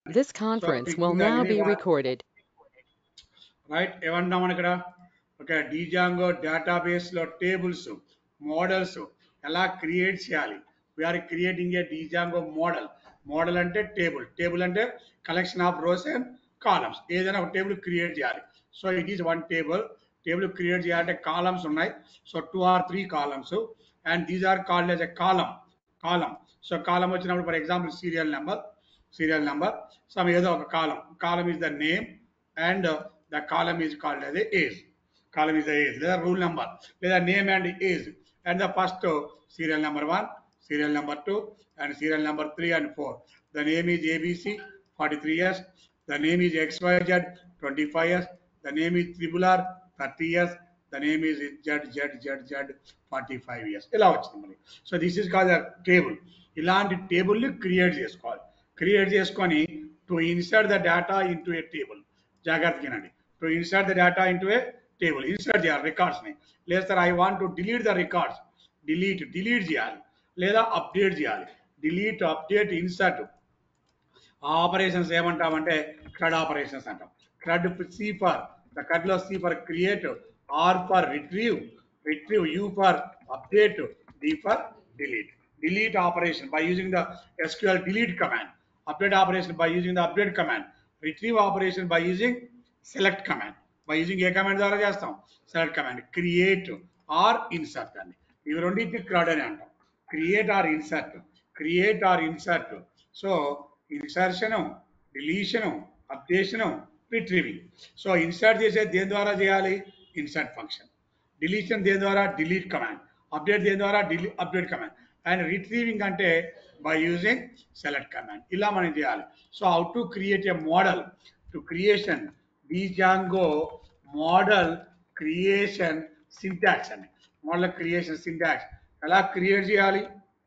This So conference will picking now be anyone, recorded. right? ఏమన్నా మనం ఇక్కడ ఒక డిజాంగో డేటాబేస్లో టేబుల్స్ మోడల్స్ ఎలా క్రియేట్ చేయాలి. We're creating a Django model. Model అంటే టేబుల్, టేబుల్ అంటే collection of rows and columns. ఏదైనా ఒక టేబుల్ క్రియేట్ చేయాలి. So it is one table. Table create చేయాలంటే కాలమ్స్ ఉన్నాయి. So 2 or 3 columns and these are called as a column. So column వచ్చినప్పుడు for example serial number some ఏదో ఒక column is the name and the column is called as a age. Column is the age లేదా roll number లేదా name and age and the first serial number 1, serial number 2 and serial number 3 and 4. The name is ABC 43 years. The name is XYZ 25 years. The name is triple R 30 years. The name is Z 45 years. ఇలా వచ్చింది మనకి. So this is called table. ఇలాంటి టేబుల్ని create చేసుకోవాలి. Create చేసుకొని to insert the data into a table. జాగ్రత్తగానండి. To insert the data into a table insert చేయాలి రికార్డ్స్ని. లేదు sir I want to delete the records, delete చేయాలి లేదా అప్డేట్ చేయాలి. డిలీట్, అప్డేట్, ఇన్సర్ట్ ఆ ఆపరేషన్స్ ఏమంటామంటే CRUD ఆపరేషన్స్ అంటాం. CRUD C for the CRUD లో C for create, R for retrieve, U for update, D for delete. Delete operation by using the SQL delete command, update operation by using the update command, retrieve operation by using select command. By using a command ద్వారా చేస్తాం? Select command. Create or insert అండి. ఇవి రెండింటిని CRUD అని అంటాం. Create or insert. So insertion, deletion, updation, retrieving. So insert చేసేది దేని ద్వారా చేయాలి? Insert function. డిలీషన్ దేని ద్వారా? Delete command. అప్డేట్ దేని ద్వారా? Update command. అండ్ రిట్రీవింగ్ అంటే బై యూజింగ్ సెలెక్ట్ కమాండ్. ఇలా మనం చేయాలి. So how to create a model to creation Django model creation syntax అండి. మోడల్ క్రియేషన్ సింటాక్స్ ఎలా క్రియేట్ చేయాలి?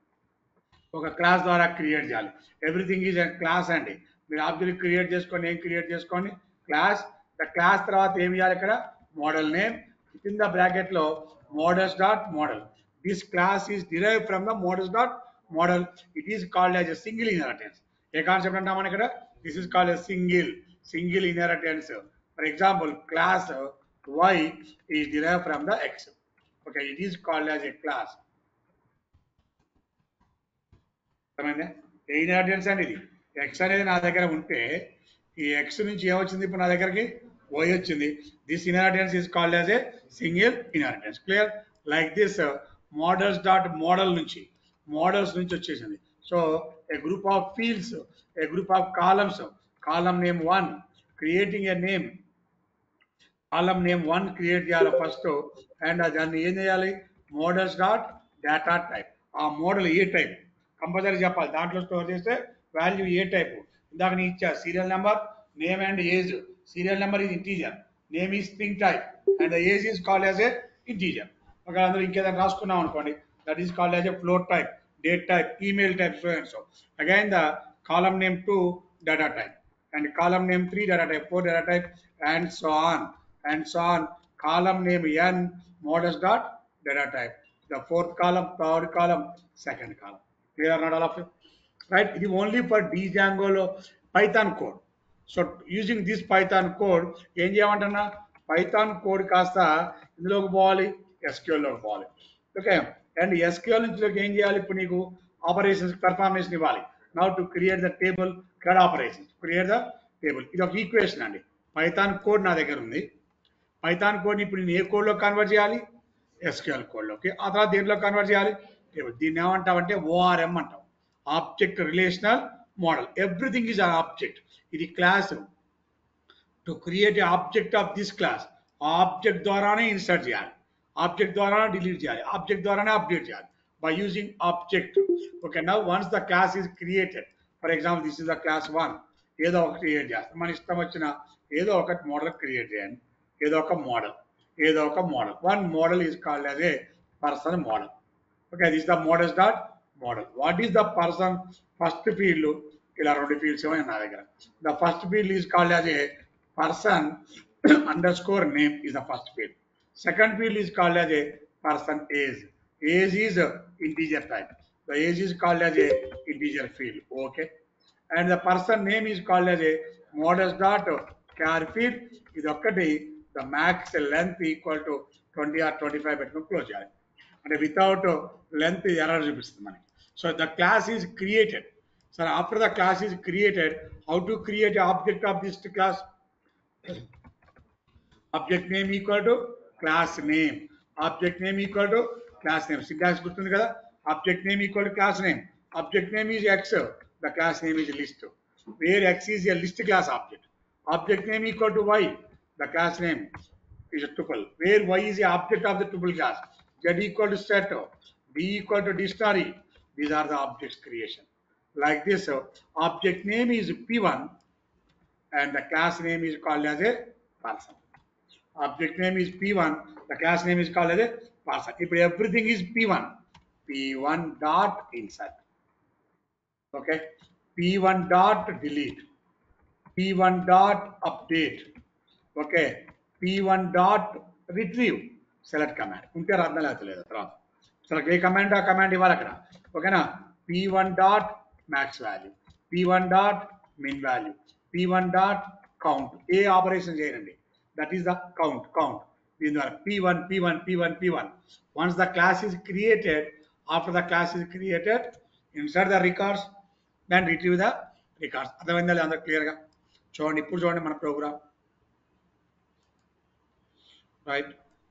ఒక క్లాస్ ద్వారా క్రియేట్ చేయాలి. ఎవ్రీథింగ్ ఈజ్ క్లాస్ అండి. మీరు ఆబ్జెక్ట్ క్రియేట్ చేసుకోండి, ఏం క్రియేట్ చేసుకోండి? క్లాస్. ద క్లాస్ తర్వాత ఏం చేయాలి? ఇక్కడ model name with in the bracket లో models dot model. This class is derive from the models dot model. It is called as a single inheritance. ఏ concept అంటామని ఇక్కడ? This is called a single inheritance. For example class y is derived from the x. Okay, it is called as a class. అర్థమైందా? ఏ inheritance అండి ఇది? X అనేది నా దగ్గర ఉంటే ఈ ఎక్స్ నుంచి ఏమొచ్చింది? ఇప్పుడు నా దగ్గరికి వై వచ్చింది. This inheritance is called as a single inheritance. Clear? Like this models dot models నుంచి వచ్చేసింది. So a group of fields, a group of columns, column name 1 creating a name, column name 1 create చేయాలి first. And దాన్ని ఏం చేయాలి? Models dot data type. ఆ model ఏ type compulsory చెప్పాలి. దాంట్లో స్టోర్ చేస్తే వాల్యూ ఏ టైప్. ఇందాక నేను ఇచ్చా serial number, name and age. Serial number is integer, name is string type and the age is called as a integer. ఒక అందులో ఇంకేదైనా రాసుకున్నాం అనుకోండి, that is called as a float type, date type, email type, so and so. Again the column name 2 data type and column name 3 data type, 4 data type, and so on and so on. Column name n models dot data type. The fourth column, third column, second column. Clear or not all of you? Right? It is only for Django Python code. So using this Python code, ఏం చేయమంటున్నా? Python code కాస్త ఇందులోకి పోవాలి, ఎస్క్యూఎల్లోకి పోవాలి. Okay. And SQL నుంచి ఏం చేయాలి? ఇప్పుడు నీకు ఆపరేషన్స్ పెర్ఫార్మెన్స్ ఇవ్వాలి. Now to create the table CRUD operations, create the table. ఇది ఒక ఈక్వేషన్ అండి. పైథాన్ కోడ్ నా దగ్గర ఉంది. పైథాన్ కోడ్ని ఇప్పుడు నేను ఏ కోడ్లో కన్వర్ట్ చేయాలి? ఎస్క్యూఎల్ కోడ్లోకి. ఆ తర్వాత దేంట్లో కన్వర్ట్ చేయాలి? టేబుల్. దీన్ని ఏమంటామంటే ఓఆర్ఎం అంటాం, object relational model. Everything is an object. ఇది class. To create object of this class, object ద్వారానే ఇన్సర్ట్ చేయాలి, ఆబ్జెక్ట్ ద్వారానే డిలీట్ చేయాలి, ఆబ్జెక్ట్ ద్వారానే అప్డేట్ చేయాలి by using object. Okay. Now once the class is created, for example this is the class 1, ఏదో ఒక create చేస్తాం. మన ఇష్టం వచ్చిన ఏదో ఒక మోడల్ క్రియేట్ చేయండి. ఏదో ఒక model one model is called as a person model. Okay, this the models dot model. What is the person? First field. ఇలా 2 ఫీల్డ్స్ ఏమో నా దగ్గర. The first field is called as a person underscore name is the first field. Second field is called as a person age. Age is a integer type. The age is called as a integer field. Okay. and the person name is called as a modest dot char field. ఇది ఒక్కటి the max length equal to 20 or 25 పెట్టుకుని close చేయాలి. అంటే without length error చూపిస్తుంది మనకి. So the class is created. So after the class is created, how to create object of this class? Object name equal to class name. Object name equal to class name. Syntax గుర్తుంది కదా? Object name equal to class name. Object name is X, the class name is list. Where X is a list class object. Object name equal to y, the class name is a tuple, where y is the object of the tuple class. Z equal to set, D equal to dictionary. These are the objects creation. Like this, object name is P1 and the class name is called as a person. Object name is P1, the class name is called as a person. If everything is P1, P1 dot insert. Okay, P1 dot delete. P1 dot update. Okay, P1 dot retrieve. Select command. ఉంటే అర్థం లేదు తర్వాత. Select ఏ command ఆ command ఇవ్వాలి అక్కడ. ఓకేనా? P1 dot max value, P1 dot min value, P1 dot count. ఏ ఆపరేషన్ చేయండి, దట్ ఈస్ ద కౌంట్. దీని ద్వారా P1 P1 P1 P1. Once the class is created, after the class is created, insert the records, then retrieve the records. అర్థమైందా లేదా? అందరూ క్లియర్గా చూడండి. ఇప్పుడు చూడండి మన ప్రోగ్రామ్. రైట్,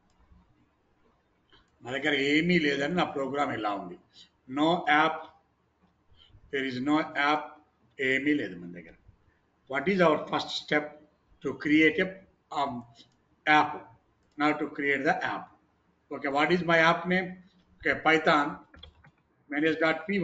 నా దగ్గర ఏమీ లేదని నా ప్రోగ్రామ్ ఇలా ఉంది. No app, there is no app, ఏమీ లేదు మన దగ్గర. What is our first step to create a app? Now to create the app. Okay, what is my app name? Okay, Python manage.py.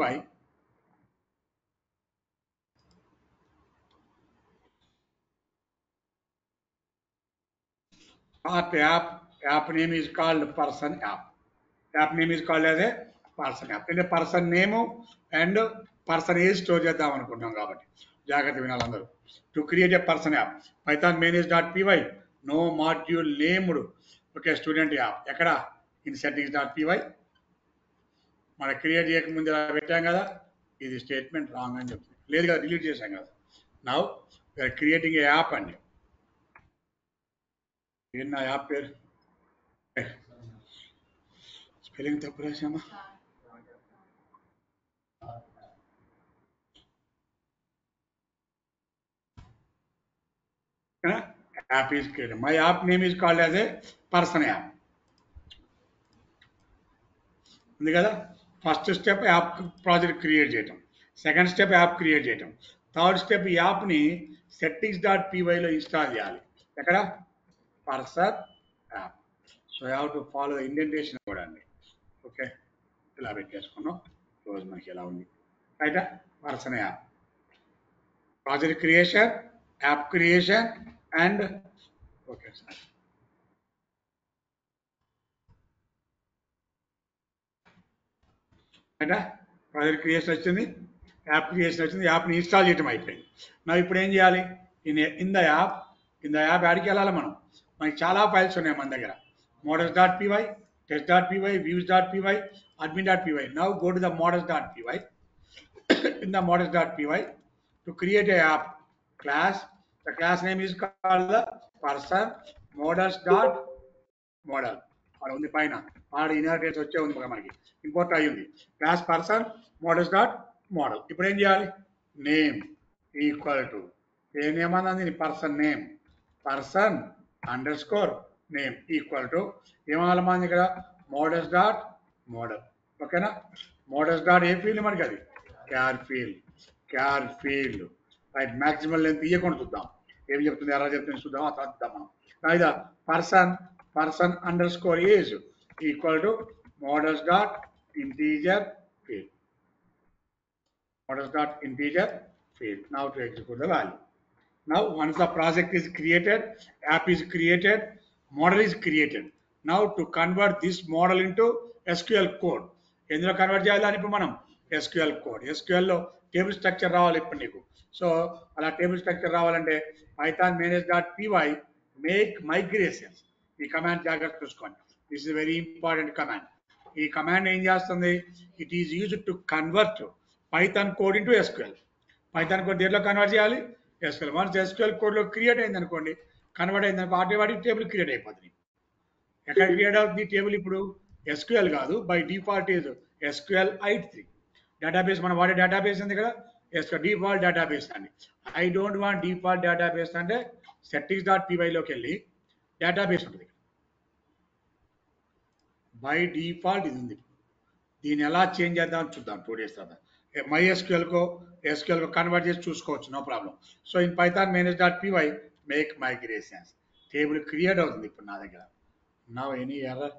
App name is called person app. App name is called as a person app. అంటే person name and person age store చేద్దాం అనుకుంటున్నాం కాబట్టి జాగ్రత్త వినాలి అందరూ. To create a person app, Python manage.py, no module named. Okay, student app ఎక్కడ? In settings.py. మనం create చేయకముందు ఇలా పెట్టాం కదా, ఇది స్టేట్మెంట్ రాంగ్ అని చెప్తుంది. లేదు కదా, డిలీట్ చేశాం కదా. Now we're creating a app అండి. ఏంటి నా యాప్ పేరు? స్పెల్లింగ్ తప్పు రాసామా? App is created. My app name is called as a person app. ఉంది కదా? First step app project create చేయటం, సెకండ్ స్టెప్ యాప్ క్రియేట్ చేయటం, థర్డ్ స్టెప్ యాప్ని settings.pyలో ఇన్స్టాల్ చేయాలి. ఎక్కడ? Person app. So have to follow the indentation కూడా అండి. ఓకే, ఇలా పెట్టేసుకున్నాం. రోజు మనకి ఎలా ఉంది రైటా? Person app, project creation, app creation and okay sir రైటా? ప్రాజెక్ట్ క్రియేషన్ వచ్చింది, యాప్ క్రియేషన్ వచ్చింది, యాప్ని ఇన్స్టాల్ చేయటం అయిపోయింది. నా ఇప్పుడు ఏం చేయాలి? ఇన్ ద యాప్ యాడికి వెళ్ళాలి మనం? మనకి చాలా ఫైల్స్ ఉన్నాయి మన దగ్గర. models.py, test.py, views.py, admin.py. Now go to the models.py. In the models.py, to create a app class, the class name is called the person models.model. అక్కడ ఉంది పైన, ఆడ ఇన్హెరిటెన్స్ వచ్చే ఉంది మనకి, ఇంపోర్ట్ అయ్యింది. Class person models.model. ఇప్పుడు ఏం చేయాలి? నేమ్ ఈక్వల్ టు ఏ నేమ్ అన్నది person name, person underscore name equal to ఏమన్నది ఇక్కడ? models.model. ఓకేనా? models. ఏ ఫీల్డ్ మనకి? అది char field. Right, maximum length ఇవ్వకుండా చూద్దాం ఏం చెప్తుంది, ఎలా చెప్తుంది చూద్దాం. ఆ తర్వాత చూద్దాం మనం. ఇదా person underscore age equal to models.integer field. models.integer field. Now to execute the value. Now once the project is created, app is created, model is created. Now to convert this model into SQL code. ఎందులో convert చేయాలని ఇప్పుడు మనం? SQL code. SQLలో table structure రావాలి ఇప్పుడు నీకు. So అలా table structure రావాలంటే పైథాన్ manage.py మేక్ మైగ్రేషన్స్. ఈ కమాండ్ జాగ్రత్త చూసుకోండి. This is very important command. ఈ కమాండ్ ఏం చేస్తుంది? It is used to convert Python code into SQL. Python code దేంట్లో కన్వర్ట్ చేయాలి? ఎస్క్యూఎల్. వన్స్ ఎస్క్యూఎల్ కోడ్లో క్రియేట్ అయింది అనుకోండి, కన్వర్ట్ అయింది అనుకో, ఆటోమేటిక్ టేబుల్ క్రియేట్ అయిపోతుంది. ఎక్కడ క్రియేట్ అవుతుంది టేబుల్? ఇప్పుడు ఎస్క్యూఎల్ కాదు, by default is SQL i3 database. మనం వాడే డేటాబేస్ ఉంది కదా, డిఫాల్ట్ డేటాబేస్ అండి. I don't want default database అంటే settings.py లోకి వెళ్ళి డేటాబేస్ ఉంటుంది. బై డిఫాల్ట్ ఇది ఉంది. దీన్ని ఎలా చేంజ్ చేద్దాం చూద్దాం 2 days తర్వాత. MySQLకో ఎస్క్యూఎల్కో కన్వర్ట్ చేసి చూసుకోవచ్చు, no problem. So in Python manage.py make migrations. Table create అవుతుంది ఇప్పుడు నా దగ్గర. Now any error?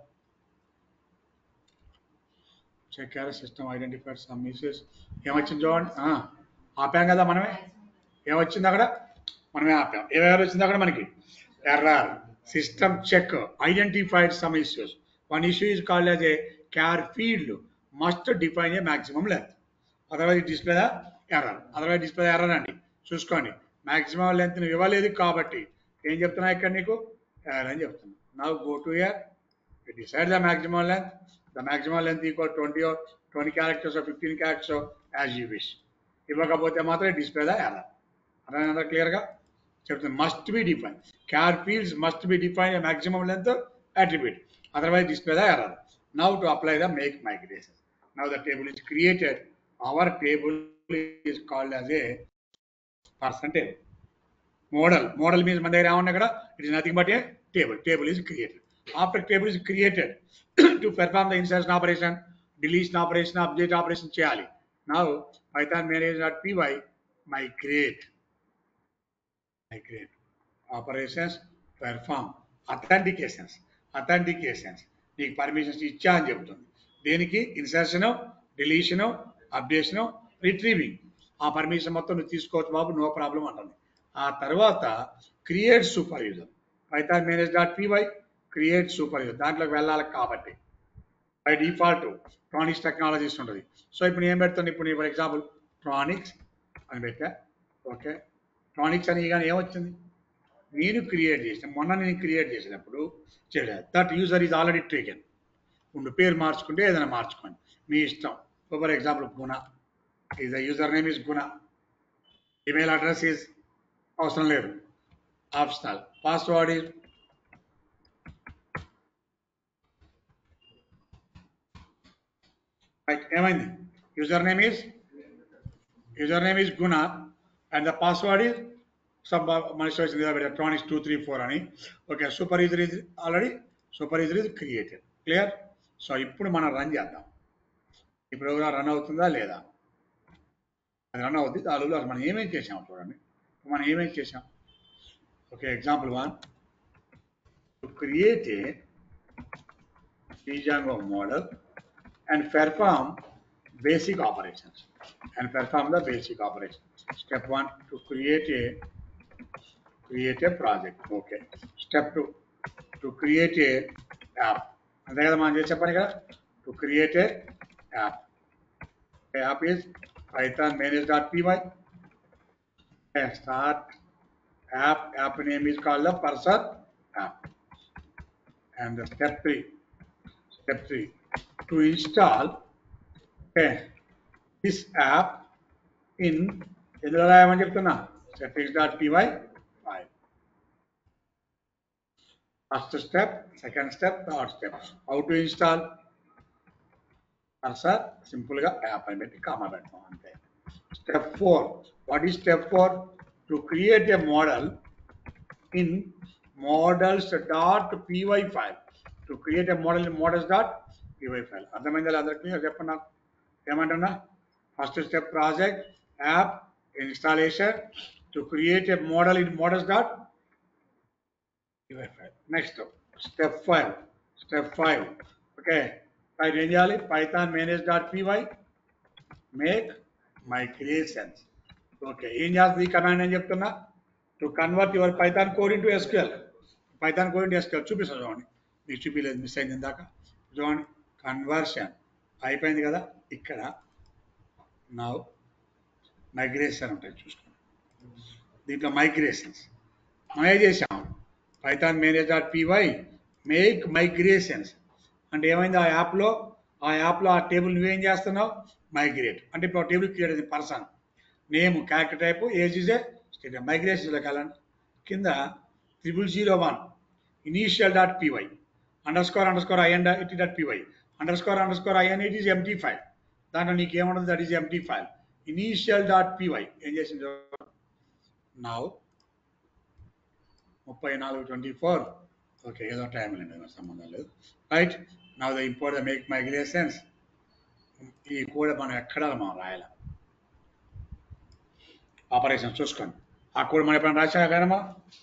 Check error, system identified some issues. ఏమొచ్చింది చూడండి, ఆపాం కదా మనమే. ఏమొచ్చింది అక్కడ? మనమే ఆపాం. ఏ ఎర్రర్ వచ్చింది అక్కడ మనకి? Error system check identified some issues. One issue is called as a char field must define a maximum length, otherwise display the error. Otherwise display the error అండి. చూసుకోండి, మాక్సిమం లెంత్ నువ్వు ఇవ్వలేదు కాబట్టి ఏం చెప్తున్నా ఇక్కడ నీకు? ఎర్రర్ అని చెప్తున్నా. Now go to here, decide the maximum length. The maximum length equal 20 or 20 characters or 15 characters as you wish. ఇవ్వకపోతే మాత్రం డిస్ప్లే ద ఎర్రర్. అర్థమైందా క్లియర్గా చెప్తుంది? Must be define, char fields must be define a maximum length attribute, otherwise display the error. Now to apply the make migration. Now the table is created. Our table is called as a percentage model. Model means మన దగ్గర ఏమన్నా ఇక్కడ? It is nothing but a table. Table is created. After table is created, to perform the insertion operation, deletion operation, update operation చేయాలి. Now Python manage.py migrate operations perform authentications. నీకు permissions ఇచ్చా అని చెప్తుంది. దేనికి? Insertion, deletion, updation, retrieving. ఆ permission మొత్తం నువ్వు తీసుకోవచ్చు బాబు, నో ప్రాబ్లం అంటుంది. ఆ తర్వాత create super user. Python manage.py create super user, దాంట్లోకి వెళ్ళాలి కాబట్టి బై డిఫాల్ట్ ట్రానిక్స్ టెక్నాలజీస్ ఉంటుంది. సో ఇప్పుడు ఏం పెడుతుంది? ఇప్పుడు ఫర్ ఎగ్జాంపుల్ ట్రానిక్స్ అని పెట్టా. ఓకే, ట్రానిక్స్ అని కానీ ఏమొచ్చింది? నేను క్రియేట్ చేసిన, మొన్న నేను క్రియేట్ చేసినప్పుడు చేయలేదు. That user is already taken. ఇప్పుడు పేరు మార్చుకుంటే ఏదైనా మార్చుకోండి, మీ ఇష్టం. For example Guna is the user name is Guna. Email address is అవసరం లేదు, ఆప్షనల్. పాస్వర్డ్ ఈజ్ ఏమైంది? User name is Guna and the password is సబ్ మనిషి వచ్చింది ఎలక్ట్రానిక్స్ 234 అని. Okay, super user is already created. Clear? So ఇప్పుడు మనం రన్ చేద్దాం. ఈ ప్రోగ్రామ్ రన్ అవుతుందా లేదా? అది రన్ అవుతుంది. దానిలో మనం ఏమేం చేసాం చూడండి. మనం ఏమేం చేసాం? Okay, example 1, to create a Django model and perform basic operations. Step 1, to create a project. Okay. Step 2, to create a app. అంతే కదా మనం చేసే పని కదా. To create a app. The app is Python manage.py. Start app name is called the Cursor app. And the step 3, to install this app in ఎందులో రాయమని చెప్తున్నా? settings.py file. First step, second step, third step. How to install? Cursor simple గా app అని పెట్టి comma పెడతాం అంతే. Step 4, what is step 4? To create a model in models.py file. To create a model in models.py file. అర్థమైందా అందరికీ? చెప్పండి నాకు ఏమంటున్నా? First step project, app, installation, to create a model in models.py file. Next step 5. Okay, ఏం చేయాలి? Python manage.py make migrations. Okay, ఏం చేస్తుంది ఈ కమాండ్ అని చెప్తున్నా? To convert your Python code into SQL. చూపిస్తాను చూడండి, మీకు చూపించలేదు, మిస్ అయింది ఇందాక. చూడండి, కన్వర్షన్ అయిపోయింది కదా. ఇక్కడ నా మైగ్రేషన్ ఉంటాయి చూసుకోండి. దీంట్లో మైగ్రేషన్స్ మనం ఏం చేసాం? Python manage.py మేక్ మైగ్రేషన్స్ అంటే ఏమైంది? ఆ యాప్లో ఆ టేబుల్ నువ్వేం చేస్తున్నావు? మైగ్రేట్. అంటే ఇప్పుడు ఆ టేబుల్ క్రియేట్ అయింది person. Name character type, age is a state. మైగ్రేషన్లోకి వెళ్ళండి. కింద 0001 initial dot py underscore INIT dot py underscore INIT is empty file. దాంట్లో నీకు ఏముండదు, that is empty file. Initial dot py ఏం చేసింది నా 34/24. ఓకే, ఏదో టైం లేదు, సంబంధం లేదు. రైట్ నా the import the make migrations. ఈ కోడ్ మనం ఎక్కడ మనం రాయాలి, ఆపరేషన్ చూసుకోండి. ఆ కోడ్ మనం ఎప్పుడైనా రాసా కదమ్మా,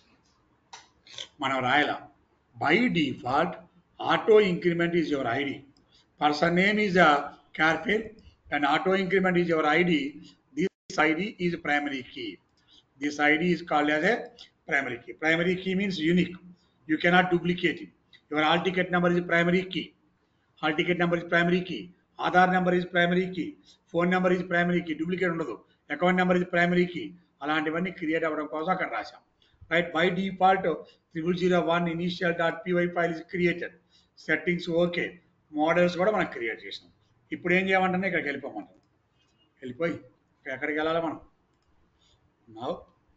మనం రాయాల. By default auto increment is your ID, person name is a char field and auto increment is your ID. This ID is primary key. This ID is called as a primary key. Primary key means unique. You cannot duplicate it. Your hall ticket number is primary key. Hall ticket number is primary key. Aadhaar number is primary key. Phone number is primary key. Duplicate ఉండదు. Account number is primary key. అలాంటివన్నీ create అవ్వడం కోసం అక్కడ రాశాం. Right, by default 0001 initial dot py file is created. Settings okay, models కూడా మనం create చేసినాం. ఇప్పుడు ఏం చేయమంటే ఇక్కడికి వెళ్ళిపోమంటాం. వెళ్ళిపోయి ఎక్కడికి వెళ్ళాలి మనం, నౌ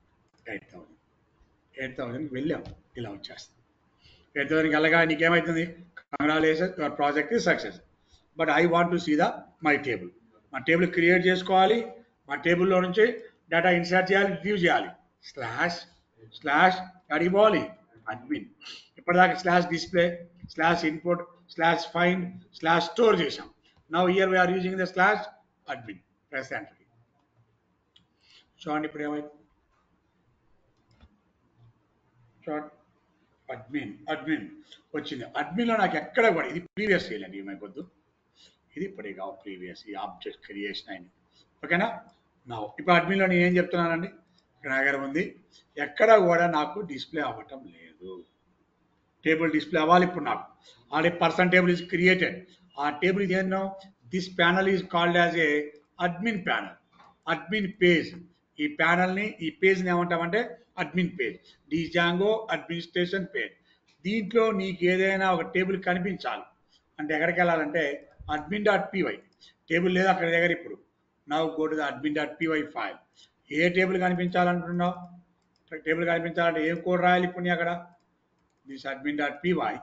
8,000కి వెళ్ళాం. ఇలా వచ్చేస్తాం. 8,000కి వెళ్ళగా నీకేమవుతుంది, congratulations your project is success. But I want to see the my table. మా టేబుల్ క్రియేట్ చేసుకోవాలి. మా టేబుల్లో నుంచి డేటా ఇన్సర్ట్ చేయాలి, రిట్రీవ్ చేయాలి. స్లాష్ అడిగిపోవాలి అడ్మిన్. ఇప్పటిదాకా slash display, slash input, slash find, slash store చేసాం. Now here we are using the slash admin. Press enter. చూడండి ఇప్పుడు ఏమైంది. అడ్మిన్ వచ్చింది. అడ్మిన్లో నాకు ఎక్కడ కూడా ఇది ప్రీవియస్ చేయాలండి, ఏమైపోద్దు ఇది ఇప్పటిగా ప్రీవియస్ ఈ ఆబ్జెక్ట్ క్రియేషన్ అయింది. ఓకేనా. నా ఇప్పుడు అడ్మిన్లో నేను ఏం చెప్తున్నానండి, ఇక్కడ దగ్గర ఉంది, ఎక్కడ కూడా నాకు డిస్ప్లే అవ్వటం లేదు. టేబుల్ డిస్ప్లే అవ్వాలి ఇప్పుడు నాకు. Already person table is created. ఆ టేబుల్ ఇది ఏంటో, this panel is called as a admin panel, admin page. ఈ ప్యానల్ని, ఈ పేజ్ని ఏమంటామంటే admin page. Django administration page. దీంట్లో నీకు ఏదైనా ఒక టేబుల్ కనిపించాలి అంటే ఎక్కడికి వెళ్ళాలంటే అడ్మిన్ డాట్ పీవై. టేబుల్ లేదు అక్కడ దగ్గర. ఇప్పుడు now go to the admin dot py file. ఏ టేబుల్ కనిపించాలంటున్నావు, టేబుల్ కనిపించాలంటే ఏం కోడ్ రాయాలి ఇప్పుడు నీ అక్కడ. This admin dot py,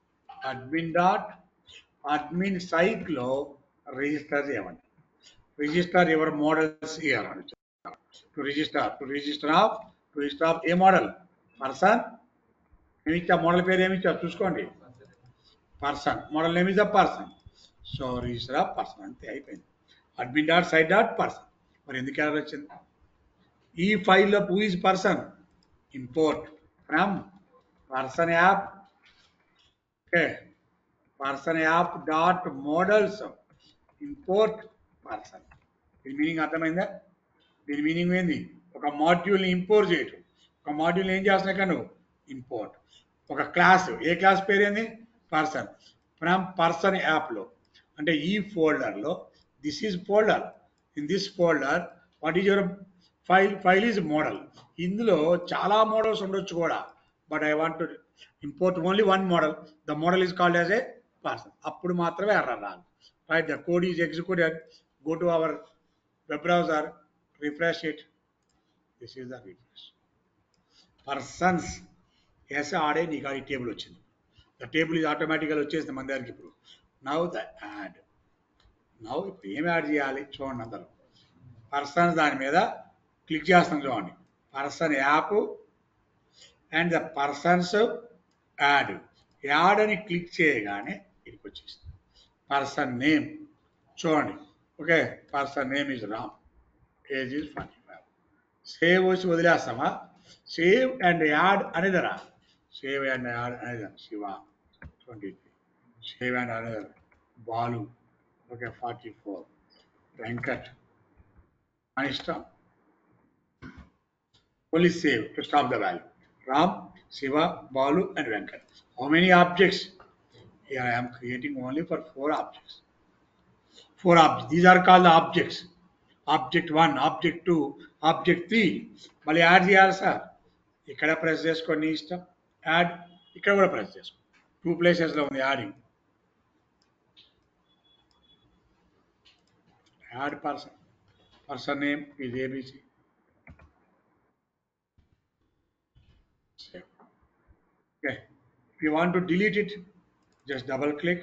admin సైట్లో రిజిస్టర్ చేయమండి. రిజిస్టర్ యువర్ మోడల్స్ హియర్ అని. To register of a model, person. ఏమిచ్చా మోడల్ పేరు ఏమిచ్చా చూసుకోండి, person. Model name is the person. So register of person అంతే, అయిపోయింది. Admin dot site dot person. మరి ఎందుకు ఎర్రర్ వచ్చింది? ఈ ఫైల్లో who is person, import from person app. Okay, person app dot models import person. దీని మీనింగ్ అర్థమైందా? దీని మీనింగ్ ఏంది, ఒక మాడ్యూల్ని ఇంపోర్ట్ చేయటం. ఒక మాడ్యూల్ని ఏం చేస్తున్నాయి కానీ నువ్వు ఇంపోర్ట్. ఒక క్లాస్, ఏ క్లాస్ పేరు ఏంది, పర్సన్. ఫ్రమ్ పర్సన్ యాప్లో అంటే ఈ ఫోల్డర్లో, this is folder. In this folder what is your file is model. ఇందులో చాలా మోడల్స్ ఉండొచ్చు కూడా, but I want to import only one model. The model is called as a person. అప్పుడు మాత్రమే ఎర్రర్ రాదు. Right, the code is executed. Go to our web browser, refresh it. This is the refresh. Persons yes ఆడే నీకు ఈ table వచ్చింది. The table is ఆటోమేటిక్గా వచ్చేసింది మన దగ్గరికి. ఇప్పుడు నౌ ద యాడ్. నౌ ఇప్పుడు ఏం యాడ్ చేయాలి చూడండి అందరూ. పర్సన్స్ దాని మీద క్లిక్ చేస్తాం చూడండి. Person app and the persons add అని క్లిక్ చేయగానే ఇక్కడికి వచ్చేసింది. పర్సన్ నేమ్ చూడండి. Okay, person name is Ram, age is 45. Save వచ్చి వదిలేస్తామా, సేవ్ అండ్ యాడ్ అనేది రా. సేవ్ అండ్ యాడ్ అనేది శివ 23. సేవ్ అండ్ అనేది బాలు, ఓకే 44. వెంకట్ అని ఇష్టం. Only save to stop the value. Ram, Shiva, Balu and Venkat. How many objects? Here I am creating only for 4 objects. 4 objects. These are called the objects. Object 1, object 2, object 3. మళ్ళీ add చేయాలి sir. ఇక్కడ press చేసుకోండి, ఇష్టం. Add ఇక్కడ కూడా press చేసుకో. 2 ప్లేసెస్లో ఉంది adding. Add person name is ABC. If you want to delete it, just double click,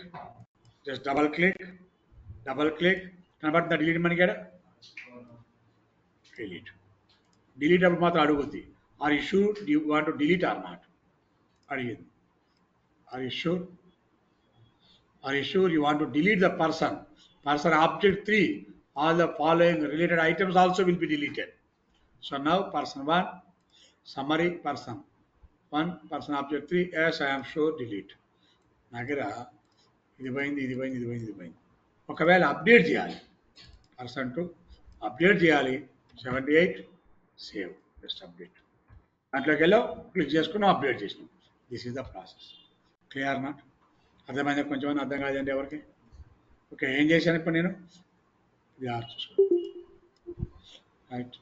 కనబడుతుందా delete మనకి ఇక్కడ? Delete. Delete అప్పుడు మాత్రం అడుగుద్ది. Are you sure you want to delete or not? అడిగింది. Are you sure? Are you sure you want to delete the person? Person object 3. All the following related items also will be deleted. So now person 1, summary person 1, person object 3. Yes, I am sure delete. నా దగ్గర ఇది పోయింది. ఒకవేళ update చేయాలి, person 2 update చేయాలి, 78 save, just update. దాంట్లోకి వెళ్ళావు, click చేసుకున్నావు, అప్డేట్ చేసినావు. This is the process. Clear not? అర్థమైందా? కొంచెం అర్థం కాదండి ఎవరికి? ఓకే, ఏం చేశాను ఇప్పుడు నేను? ఇది చూసుకో, right.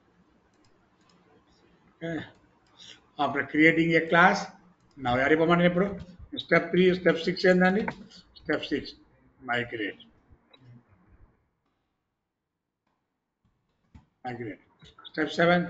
After creating a class, నా ఎవరిపోమని ఇప్పుడు స్టెప్ 3, స్టెప్ 6 ఏందండి? Step 6 migrate. Step 7,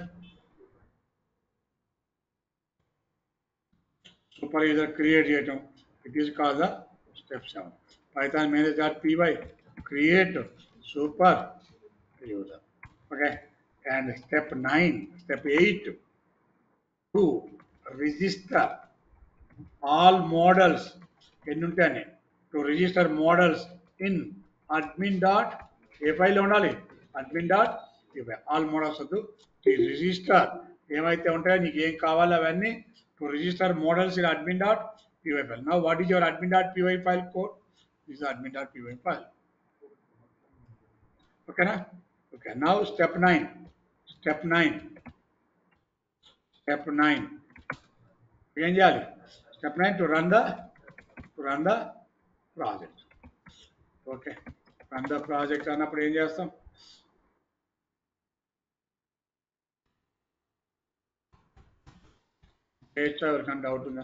super user create చేయటం. It is called the step 7. Python manage.py create super user. Okay, and step 9, step 8 to register all models. ఎన్ని ఉంటాయి? To register models in admin dot ఏ file ఉండాలి? admin dot ఏ file. All models వద్దు, register ఏమైతే ఉంటాయో నీకు ఏం కావాలో అవన్నీ to register models in admin dot py file. Now what is your admin dot py file code? This admin dot py file. ఓకేనా? Okay, now step 9. స్టెప్ 9 ఏం చేయాలి? Step 9 to run the project. Okay, run the project అన్నప్పుడు ఏం చేస్తాం? ఎవరికైనా doubt ఉందా?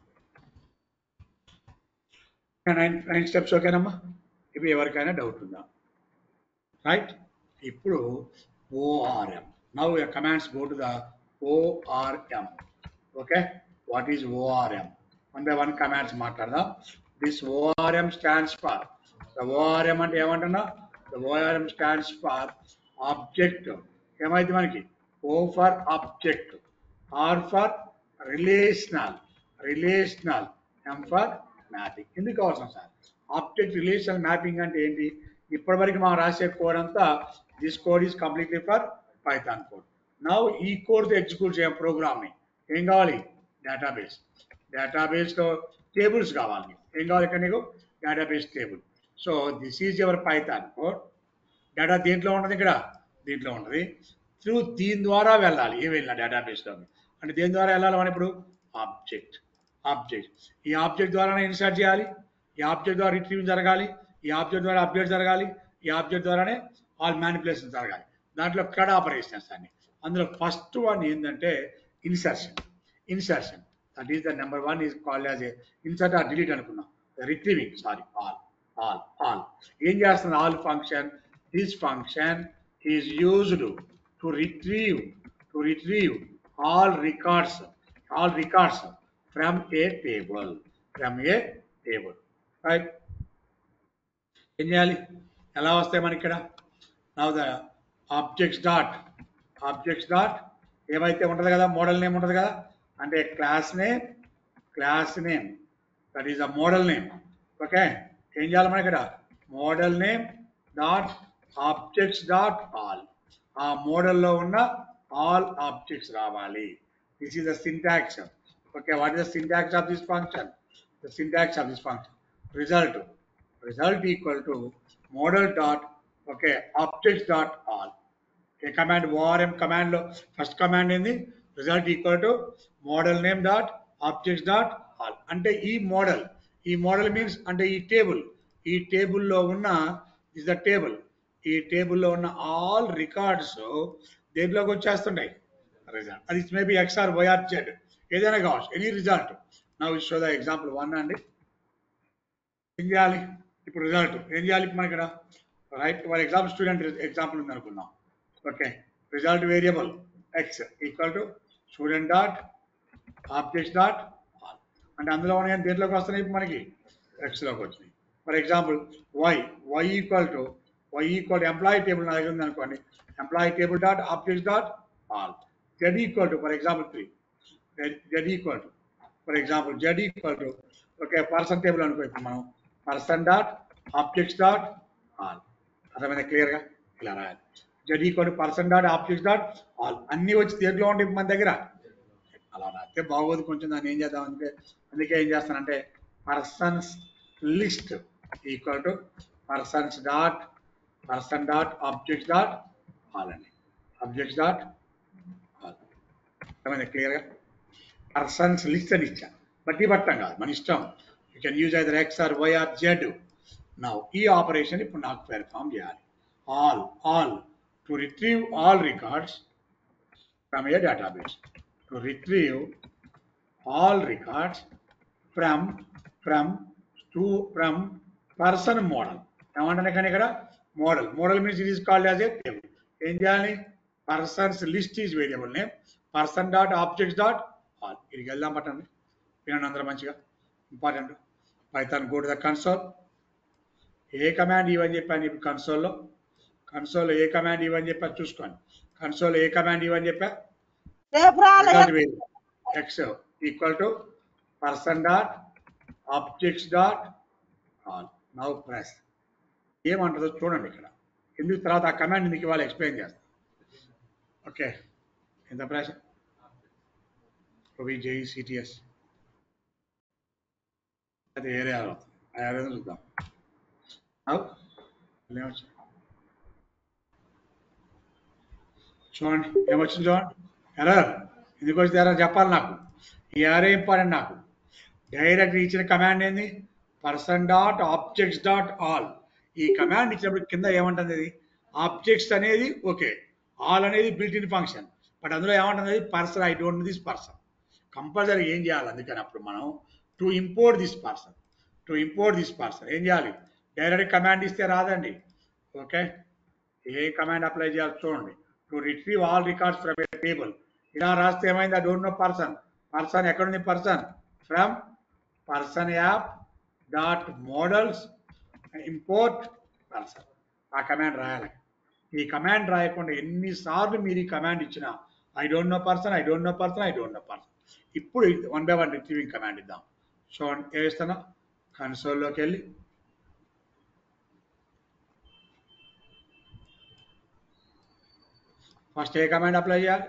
9 steps ఓకేనమ్మా? ఇవి ఎవరికైనా డౌట్ ఉందా? రైట్. ఇప్పుడు ORM. Now your commands go to the ORM. Okay, what is ORM? One by one commands మాట్లాడదాం. This ORM stands for, ORM అంటే ఏమంటున్నా? ORM stands for object. ఏమైంది మనకి? O for object, R for relational, M for mapping. ఎందుకు అవసరం sir object relational mapping అంటే ఏంటి? ఇప్పటివరకు మనం రాసే కోడ్ అంతా, this code is completely for Python code. Now ఈ కోడ్తో ఎగ్జిక్యూట్ చేయ ప్రోగ్రామ్ని ఏం కావాలి? డేటాబేస్. డేటాబేస్లో టేబుల్స్ కావాలి. ఏం కావాలి ఇక్కడ నీకు? Database table. So this is your Python code. Data దేంట్లో ఉంటుంది? ఇక్కడ దీంట్లో ఉంటుంది. త్రూ దీని ద్వారా వెళ్ళాలి. ఏం వెళ్ళినా డేటాబేస్లో అంటే దేని ద్వారా వెళ్ళాలి మనం ఇప్పుడు? ఆబ్జెక్ట్. ఈ ఆబ్జెక్ట్ ద్వారానే ఇన్సర్ట్ చేయాలి, ఈ ఆబ్జెక్ట్ ద్వారా రిట్రీవ్ జరగాలి, ఈ ఆబ్జెక్ట్ ద్వారా అప్డేట్ జరగాలి, ఈ ఆబ్జెక్ట్ ద్వారానే ఆల్ మ్యానిపులేషన్ జరగాలి. దాంట్లో క్రడ్ ఆపరేషన్స్ అన్ని. అందులో ఫస్ట్ వన్ ఏంటంటే insertion. That is the number 1 is called as a insert or delete అనుకున్నాం. Retrieving, sorry, all. ఏం చేస్తుంది all function? This function is used to retrieve all records from a table. Right? ఏం చేయాలి? ఎలా వస్తాయి మనకి ఇక్కడ? నౌ ద ఆబ్జెక్ట్స్ డాట్ ఏమైతే ఉంటుంది కదా, మోడల్ నేమ్ ఉంటుంది కదా, అంటే class name that is a model name. Okay, ఏం చేయాలి మనం ఇక్కడ? Model name dot objects dot all. ఆ మోడల్లో ఉన్న all objects రావాలి. This is the syntax. Okay, what is the syntax of this function? The syntax of this function, result equal to model dot, okay, objects dot all. A command ORM command lo first command ఏంది? result equal to model name dot objects dot all. అంటే ఈ model means అంటే ఈ టేబుల్లో ఉన్న is the table. ఈ టేబుల్లో ఉన్న ఆల్ రికార్డ్స్ దేంట్లోకి వచ్చేస్తుంటాయి? రిజల్ట్. అది maybe X or Y or Z ఏదైనా కావచ్చు, ఎనీ రిజల్ట్. నా షో ద ఎగ్జాంపుల్ 1 అండి. ఏం చేయాలి ఇప్పుడు? రిజల్ట్ ఏం చేయాలి ఇప్పుడు మనకి ఇక్కడ? Right, for example student example ఉంది అనుకుందాం. Okay, result variable X equal to student dot objects dot all. అంటే అందులో ఉన్నాయి దేంట్లోకి వస్తున్నాయి ఇప్పుడు మనకి ఎక్స్లోకి వచ్చినాయి. For example Y equal to employee table నా దగ్గర ఉంది అనుకోండి, employee table dot objects dot all. Z equal to for example 3, Z equal to for example Z equal to okay person table అనుకో, ఇప్పుడు మనం person dot objects dot all. అర్థమైందా క్లియర్గా? ఇలా రాయాలి. Z equal to person dot objects dot all. అన్నీ వచ్చి దేంట్లో ఉంటాయి మన దగ్గర, అలా రాస్తే బాగోదు కొంచెం. దాన్ని ఏం చేద్దాం అంటే, అందుకే ఏం చేస్తానంటే persons list equal to person dot objects dot all అండి. Objects dot all. అర్థమైందా క్లియర్గా? పర్సన్స్ లిస్ట్ అని ఇచ్చా, బట్టి పట్టం కాదు, మన ఇష్టం. You can use either X or Y or Z. Now ఈ ఆపరేషన్ ఇప్పుడు నాకు పెర్ఫామ్ చేయాలి. All to retrieve all records from a database. To retrieve all records from person model. ఏమంటానే కానీ ఇక్కడ model means it is called as a table. ఏం చేయాలి? Persons list is variable name, person dot objects dot all. ఇది వెళ్దాం పట్టండి, వినండి అందరూ మంచిగా. Important. Python go to the console. ఏ కమాండ్ ఇవని చెప్పాను ఇప్పుడు కన్సోల్ ఏ కమాండ్ ఇవని చెప్పా చూసుకోండి. కన్సోల్ ఏ కమాండ్ ఇవని చెప్పా, X equal to person dot objects dot all. Now press. ఏమంటుందో చూడండి ఇక్కడ. ఎందుకు తర్వాత ఆ కమాండ్ మీకు ఇవాళ ఎక్స్ప్లెయిన్ చేస్తాను. ఓకే, ఎంత ప్రెస్ జేఈసిటిఎస్ అది ఏరియా అవుతుంది. ఆ ఏరియా చూద్దాం. చూడండి ఏమొచ్చింది చూడండి. ఎర్రర్ ఎందుకు వచ్చింది? ఎర్రర్ చెప్పాలి నాకు. ఈ ఎర్రర్ ఇంపార్టెంట్ నాకు. డైరెక్ట్ ఇచ్చిన కమాండ్ ఏంది? Person dot objects dot all. ఈ కమాండ్ ఇచ్చినప్పుడు కింద ఏమంటుంది? అది ఆబ్జెక్ట్స్ అనేది ఓకే, ఆల్ అనేది బిల్ట్ ఇన్ ఫంక్షన్. బట్ అందులో ఏమంటుంది? Person, I don't know this person. Compulsory ఏం చేయాలి? అందుకని అప్పుడు మనం టు ఇంపోర్ట్ దిస్ పర్సన్ ఏం చేయాలి? డైరెక్ట్ కమాండ్ ఇస్తే రాదండి. ఓకే, ఏ కమాండ్ అప్లై చేయాలి చూడండి. To retrieve all records from a table. ఇలా రాస్తే ఏమైంది? ఐ డోంట్ నో పర్సన్ ఎక్కడుంది? Person from person app dot models import person. ఆ కమాండ్ రాయాలి. ఈ కమాండ్ రాయకుండా ఎన్నిసార్లు మీరు ఈ కమాండ్ ఇచ్చినా ఐ డోంట్ నో పర్సన్. ఇప్పుడు 1 by 1 రిట్రీవింగ్ కమాండ్ ఇద్దాం. చూడండి ఏం ఇస్తున్నా. కన్సోల్లోకి వెళ్ళి ఫస్ట్ ఏ కమాండ్ అప్లై చేయాలి?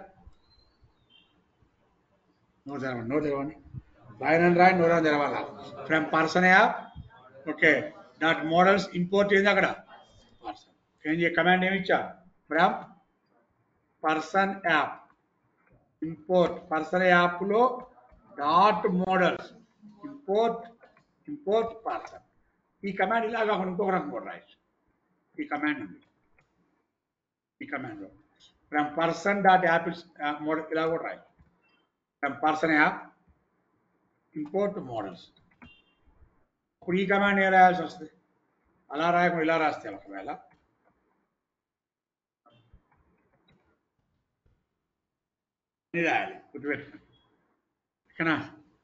నోట్ తెరవండి. రాయని నోట్ తెరవాలా. From person app okay dot models import ఏంది అక్కడ పర్సన్. ఏం చేయ కమాండ్ ఏమి ఇచ్చా? From person app import person యాప్లో డాట్ మోడల్స్ ఇంపోర్ట్ పర్సన్. ఈ కమాండ్ ఇలా కాకుండా ఇంకొక రకం కూడా రాయొచ్చు. ఈ కమాండ్లో from person dot app model ఇలా కూడా రాయొచ్చు. From person app import models. ఇప్పుడు ఈ కమాండ్ ఏ రాయాల్సి వస్తుంది? అలా రాయకుండా ఇలా రాస్తే ఒకవేళ రాయాలి. గుర్తుపెట్టుకోండి. ఓకేనా?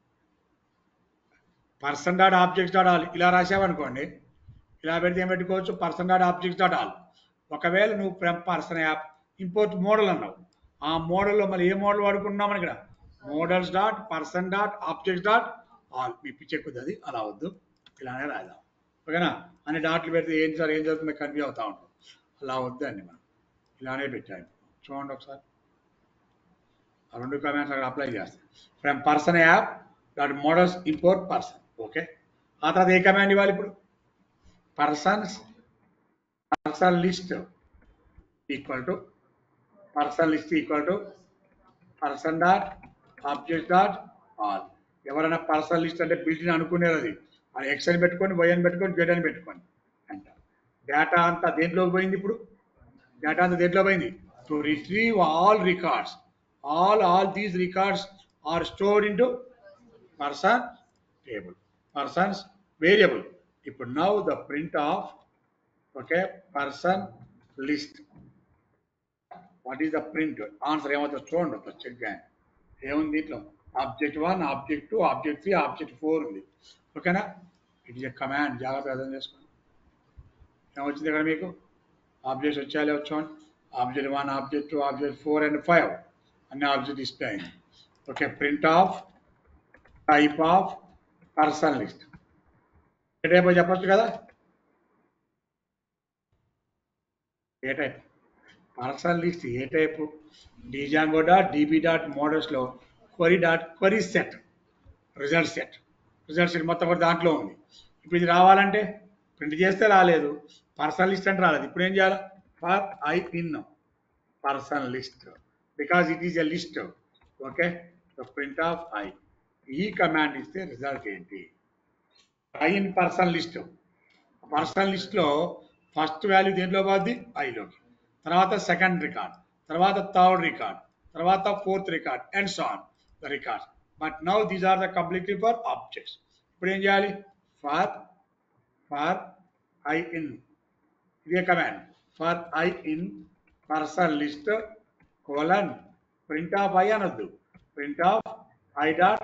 Person dot objects dot all ఇలా రాసావనుకోండి, ఇలా పెడితే ఏం పెట్టుకోవచ్చు? Person dot objects dot all. ఒకవేళ నువ్వు from person app import model అన్నావు, ఆ మోడల్లో మళ్ళీ ఏ మోడల్ వాడుకున్నాం ఇక్కడ? Models dot person dot objects dot all. మీ పిచ్చెక్కుద్ది అది, అలా వద్దు, ఇలానే రాద్దాం. ఓకేనా? అన్ని డాట్లు పెడితే ఏం జరుగుతుందో కన్ఫ్యూజ్ అవుతూ ఉంటాం. అలా వద్దు అండి, మనం ఇలానే పెట్టాము. చూడండి ఒకసారి ఆ 2 కమాండ్స్ అక్కడ అప్లై చేస్తాం. From person app dot models import person. Okay, ఆ తర్వాత ఏ కమాండ్ ఇవ్వాలి? ఇప్పుడు person list equal to person dot object dot all. ఎవరైనా పర్సన్ లిస్ట్ అంటే బిల్ట్ అనుకునేది అది. అది ఎక్స్ అని పెట్టుకొని, వై అని పెట్టుకొని, జెడ్ అని పెట్టుకోండి అంటారు. డేటా అంతా దేంట్లోకి పోయింది? ఇప్పుడు డేటా అంతా దేంట్లో పోయింది? To retrieve all records. all these records are stored into person table, persons variable. ఇప్పుడు now the print of okay person list. What is the print? Answer ఏమవుతుందో చూడండి, చెక్ చేయండి. ఏముంది దీంట్లో Object 1, Object 2, Object 3, Object 4 ఉంది. ఓకేనా? It is a command. జాగ్రత్తగా అర్థం చేసుకోండి. ఏమొచ్చింది ఇక్కడ మీకు ఆబ్జెక్ట్స్ వచ్చాయో వచ్చాను. Object 1, Object 2, Object 4 and 5 అన్ని ఆబ్జెక్ట్ డిస్ప్లే అయింది. Okay, print of type of person list ఏ టైప్ చెప్పచ్చు కదా. ఏ టైప్ పర్సన్ లిస్ట్ ఏ type Django dot DB dot మోడల్స్లో క్వరీ సెట్ రిజల్ట్ సెట్ మొత్తం కూడా దాంట్లో ఉంది. ఇప్పుడు ఇది రావాలంటే ప్రింట్ చేస్తే రాలేదు, పర్సన్ లిస్ట్ అంటే రాలేదు. ఇప్పుడు ఏం చేయాలి? For I in person list because it is a list. Okay, print of I. ఈ కమాండ్ ఇస్తే రిజల్ట్ ఏంటి? ఐ ఇన్ పర్సన్ లిస్ట్ లో ఫస్ట్ వాల్యూ దేంట్లో పోద్ది? ఐలోకి, తర్వాత సెకండ్ రికార్డ్, తర్వాత థర్డ్ రికార్డ్, తర్వాత fourth record and so on the record. But now these are the completely for objects. ఇప్పుడు ఏం చేయాలి? ఫర్ ఐ ఇన్, ఇదే కమాండ్. For I in person list colon print of I అనొద్దు, print of I dot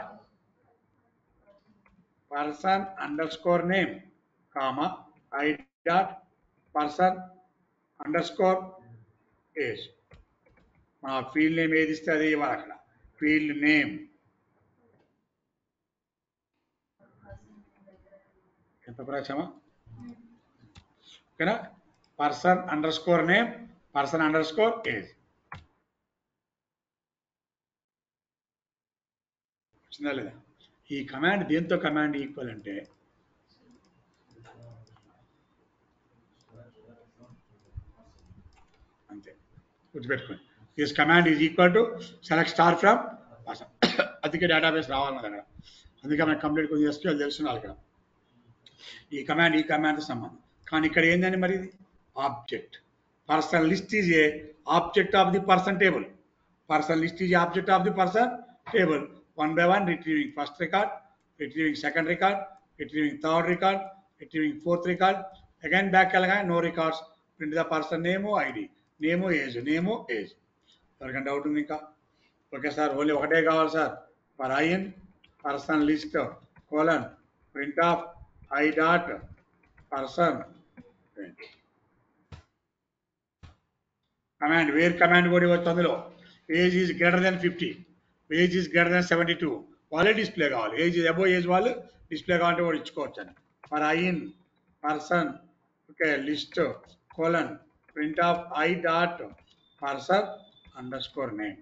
person underscore name, comma, I dot person underscore age. మా field name ఏది ఇస్తే అది ఇవ్వాలి. అక్కడ ఫీల్డ్ నేమ్ ఎంత ప్రచామా? ఓకేనా? Person underscore name, person underscore age. వచ్చిందా లేదా? ఈ కమాండ్ దేంతో కమాండ్ ఈక్వల్ అంటే అంతే, గుర్తుపెట్టుకోండి. This command is equal to select star from person. అందుకే డేటాబేస్ రావాలన్నది అక్కడ. అందుకే మనకు కంప్లీట్ కొంచెం SQL తెలుసుకున్నారు ఇక్కడ. ఈ కమాండ్ సంబంధం. కానీ ఇక్కడ ఏంటంటే మరి ఇది object. Person list is a object of the person table. Person list is object of the person table. One by one, retrieving first record, retrieving second record, retrieving third record, retrieving fourth record. Again back no records. Print the person name, ID, name, age, ఎవరికైనా doubt ఉంది ఇంకా? Okay sir, only ఒకటే కావాలి sir. For I in person list colon print of I dot person command. Where command కూడా ఇవ్వచ్చు అందులో. Age is greater than 50, age is greater than 72. వాళ్ళే display కావాలి. ఏజ్ అబోవ్ ఏజ్ వాళ్ళు డిస్ప్లే కావాలంటే కూడా ఇచ్చుకోవచ్చు అని. For I in person okay list colon print of I dot person underscore name,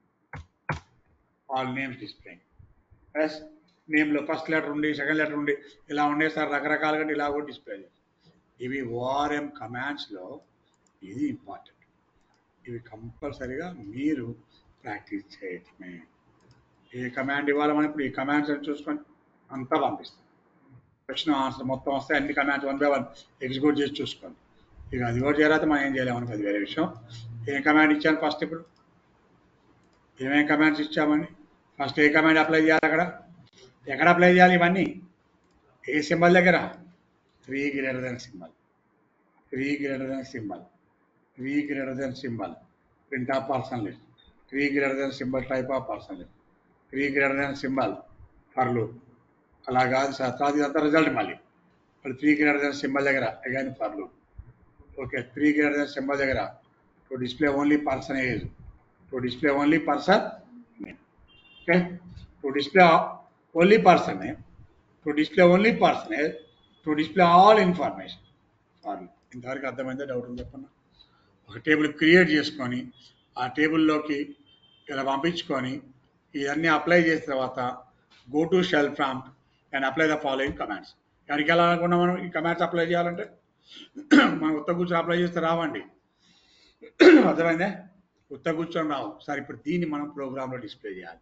all names display. Yes, నేమ్లో first letter ఉండి second letter ఉండి ఇలా ఉండే సార్ రకరకాలుగా ఇలా కూడా డిస్ప్లే చేయాలి. ఇవి ORM కమాండ్స్లో ఇది ఇంపార్టెంట్. ఇవి కంపల్సరీగా మీరు ప్రాక్టీస్ చేయటమే. ఏ కమాండ్ ఇవ్వాలి మనం ఇప్పుడు ఈ కమాండ్స్ అని చూసుకొని అంతా పంపిస్తాం. క్వశ్చన్ ఆన్సర్ మొత్తం వస్తాయి. అన్ని కమాండ్స్ 1 by 1 ఎగ్జిక్యూట్ చేసి చూసుకోండి. ఇక అది కూడా చేరాత మనం ఏం చేయలేమని అది వేరే విషయం. ఏ కమాండ్ ఇచ్చాను ఫస్ట్? ఇప్పుడు ఏమేమి కమాండ్స్ ఇచ్చామని ఫస్ట్ ఏ కమాండ్ అప్లై చేయాలి? అక్కడ ఎక్కడ అప్లై చేయాలి? ఇవన్నీ ఏ సింబల్ దగ్గర? 3 greater than symbol, 3 greater than symbol, 3 greater than symbol, print of person list, 3 greater than symbol, type of person list, 3 greater than symbol for loop. అలా కాదు సార్, తర్వాత ఇదంతా రిజల్ట్ మళ్ళీ 3 greater than సింబల్ దగ్గర again for loop. Okay, 3 greater than symbol దగ్గర to display only person age, to display only person name. Okay, to display only person name, to display only person age, to display all information for loop. ఇంతవరకు అర్థమైందో? Doubt ఉంది చెప్పండి. ఒక table create చేసుకొని ఆ టేబుల్లోకి ఇలా పంపించుకొని ఇవన్నీ అప్లై చేసిన తర్వాత go to shell prompt and apply the following commands. ఎక్కడికి వెళ్ళాలనుకున్నా మనం ఈ కమాండ్స్ అప్లై చేయాలంటే మనం ఉత్త కూర్చొని అప్లై చేస్తే రావండి. అర్థమైందే? ఉత్త కూర్చొని రావు సార్. ఇప్పుడు దీన్ని మనం ప్రోగ్రాంలో డిస్ప్లే చేయాలి.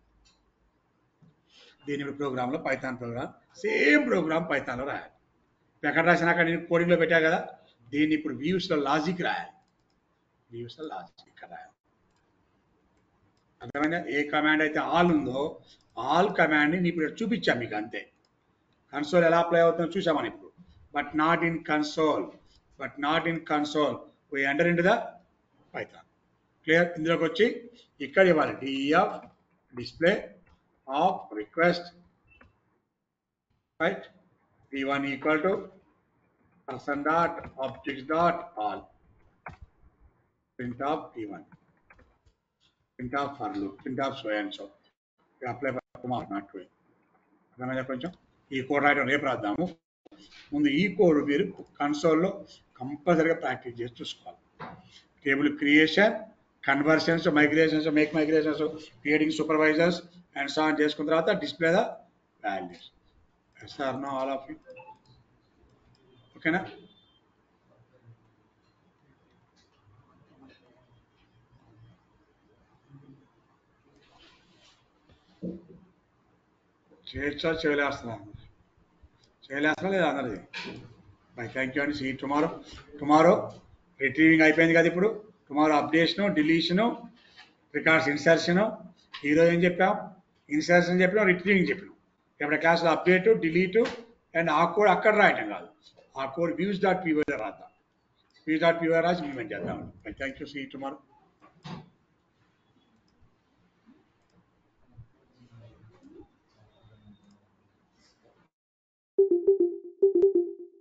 దీని ప్రోగ్రాంలో పైథాన్ ప్రోగ్రామ్, సేమ్ ప్రోగ్రామ్ పైథాన్లో రాయాలి. ఎక్కడ రాసినా అక్కడ నేను కోడింగ్లో పెట్టా కదా, దీన్ని ఇప్పుడు వ్యూస్లో లాజిక్ రాయాలి. వ్యూస్లో లాజిక్ ఇక్కడ రాయాలి. అర్థమైందా? ఏ కమాండ్ అయితే ఆల్ ఉందో ఆల్ కమాండ్ని ఇప్పుడు చూపించాం మీకు అంతే. కన్సోల్ ఎలా అప్లై అవుతుందో చూసామని ఇప్పుడు. But not in console we enter into the Python. Clear? ఇందులోకి వచ్చి ఇక్కడ ఇవ్వాలి DEF display of request, right? p1 equal to person dot objects dot all, print of p1, print of for loop, print of so and so. We apply for Kumar, not to it. అర్థమైందా? కొంచెం ఈ code రాయడం రేపు రాద్దాము. ముందు ఈ code మీరు కన్సోల్లో కంపల్సరీగా practice చేసి చూసుకోవాలి. Table creation, conversions, migrations, make migrations, creating supervisors and so on చేసుకున్న తర్వాత display the values. Yes or no all of you? ఓకేనా? చేయొచ్చా చేయలేస్తున్నా? చేయలేస్తున్నా లేదా అన్నది? బై థ్యాంక్ యూ అండి. See tomorrow. టుమారో రిట్రీవింగ్ అయిపోయింది కదా ఇప్పుడు. Tomorrow updation, deletion, records insertion. ఈరోజు ఏం చెప్పాం? ఇన్సర్షన్ చెప్పినాం, రిట్రీవింగ్ చెప్పినాం. రేపటి క్లాస్లో అప్డేట్, డిలీట్ అండ్ ఆ కోడ్ అక్కడ రాయటం కాదు, ఆ కోడ్ వ్యూస్ డాట్ పీవై రాద్దాం. వ్యూస్ డాట్ పీవై రాసి ఇంప్లిమెంట్ చేద్దాం. Bye thank you. See tomorrow.